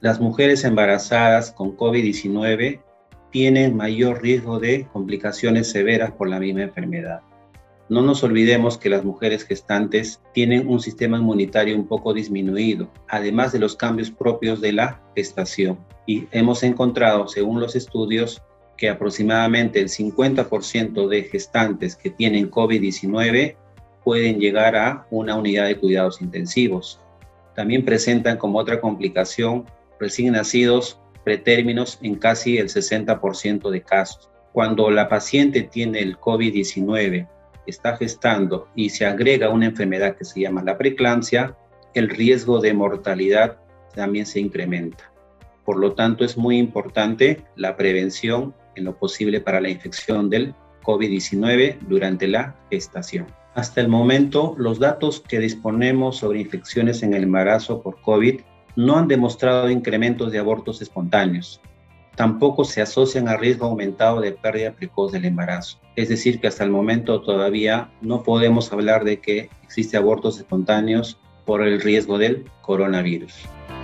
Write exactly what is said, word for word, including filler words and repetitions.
Las mujeres embarazadas con COVID diecinueve tienen mayor riesgo de complicaciones severas por la misma enfermedad. No nos olvidemos que las mujeres gestantes tienen un sistema inmunitario un poco disminuido, además de los cambios propios de la gestación. Y hemos encontrado, según los estudios, que aproximadamente el cincuenta por ciento de gestantes que tienen COVID diecinueve pueden llegar a una unidad de cuidados intensivos. También presentan como otra complicación recién nacidos pretérminos en casi el sesenta por ciento de casos. Cuando la paciente tiene el COVID diecinueve, está gestando y se agrega una enfermedad que se llama la preeclampsia, el riesgo de mortalidad también se incrementa. Por lo tanto, es muy importante la prevención en lo posible para la infección del COVID diecinueve durante la gestación. Hasta el momento, los datos que disponemos sobre infecciones en el embarazo por COVID no han demostrado incrementos de abortos espontáneos. Tampoco se asocian a riesgo aumentado de pérdida precoz del embarazo. Es decir, que hasta el momento todavía no podemos hablar de que existe abortos espontáneos por el riesgo del coronavirus.